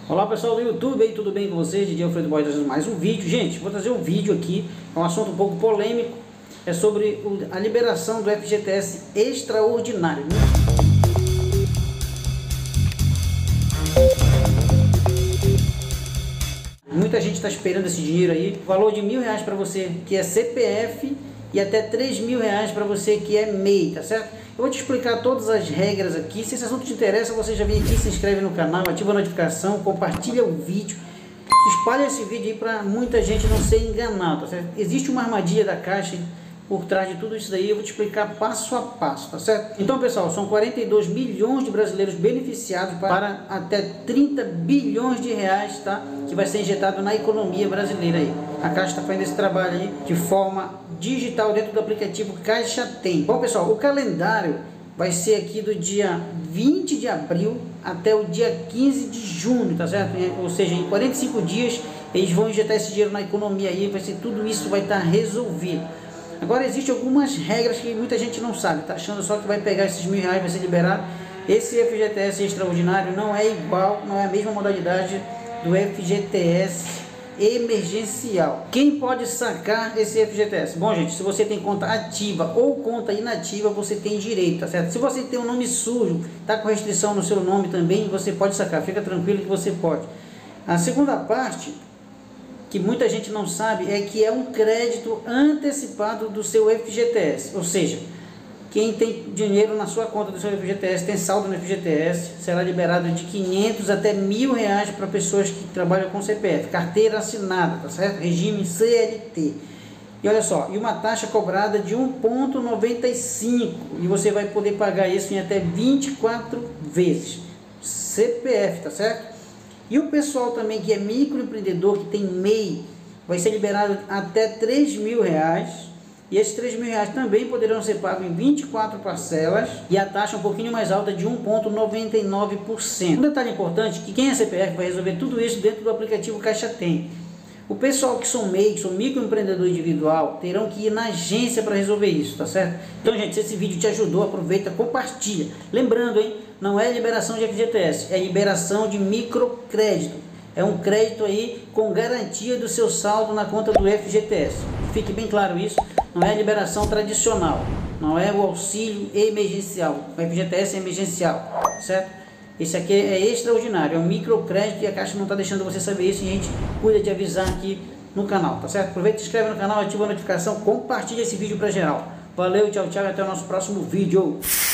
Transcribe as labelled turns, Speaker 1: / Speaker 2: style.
Speaker 1: Olá pessoal do YouTube, aí, tudo bem com vocês? DJ Alfredo Boy trazendo mais um vídeo. Gente, vou trazer um vídeo aqui, é um assunto um pouco polêmico, é sobre a liberação do FGTS extraordinário. Muita gente está esperando esse dinheiro aí, valor de R$1.000 para você que é CPF e até R$3.000 para você que é MEI, tá certo? Eu vou te explicar todas as regras aqui. Se esse assunto te interessa, você já vem aqui, se inscreve no canal, ativa a notificação, compartilha o vídeo, espalha esse vídeo aí para muita gente não ser enganada, tá certo? Existe uma armadilha da Caixa por trás de tudo isso daí, eu vou te explicar passo a passo, tá certo? Então pessoal, são 42 milhões de brasileiros beneficiados para até 30 bilhões de reais, tá? Que vai ser injetado na economia brasileira aí. A Caixa está fazendo esse trabalho aí de forma digital dentro do aplicativo Caixa Tem. Bom pessoal, o calendário vai ser aqui do dia 20 de abril até o dia 15 de junho, tá certo? Ou seja, em 45 dias eles vão injetar esse dinheiro na economia aí, vai ser tudo isso vai estar resolvido. Agora existem algumas regras que muita gente não sabe, tá achando só que vai pegar esses R$1.000, vai ser liberado. Esse FGTS extraordinário não é igual, não é a mesma modalidade do FGTS emergencial. Quem pode sacar esse FGTS? Bom gente, se você tem conta ativa ou conta inativa, você tem direito, tá certo? Se você tem um nome sujo, tá com restrição no seu nome também, você pode sacar, fica tranquilo que você pode. A segunda parte, que muita gente não sabe, é que é um crédito antecipado do seu FGTS, ou seja, quem tem dinheiro na sua conta do seu FGTS, tem saldo no FGTS, será liberado de R$500 até R$1.000 para pessoas que trabalham com CPF, carteira assinada, tá certo? Regime CLT. E olha só, e uma taxa cobrada de 1,95, e você vai poder pagar isso em até 24 vezes. CPF, tá certo? E o pessoal também que é microempreendedor, que tem MEI, vai ser liberado até R$3.000. E esses R$3.000 também poderão ser pagos em 24 parcelas e a taxa um pouquinho mais alta de 1,99%. Um detalhe importante, que quem é CPF vai resolver tudo isso dentro do aplicativo Caixa Tem. O pessoal que são MEI, que são microempreendedor individual, terão que ir na agência para resolver isso, tá certo? Então gente, se esse vídeo te ajudou, aproveita, compartilha. Lembrando, hein, não é liberação de FGTS, é liberação de microcrédito. É um crédito aí com garantia do seu saldo na conta do FGTS. Fique bem claro isso, não é a liberação tradicional, não é o auxílio emergencial, o FGTS é emergencial, certo? Esse aqui é extraordinário, é um microcrédito e a Caixa não está deixando você saber isso e a gente cuida de avisar aqui no canal, tá certo? Aproveita, se inscreve no canal, ativa a notificação, compartilha esse vídeo para geral. Valeu, tchau, tchau e até o nosso próximo vídeo.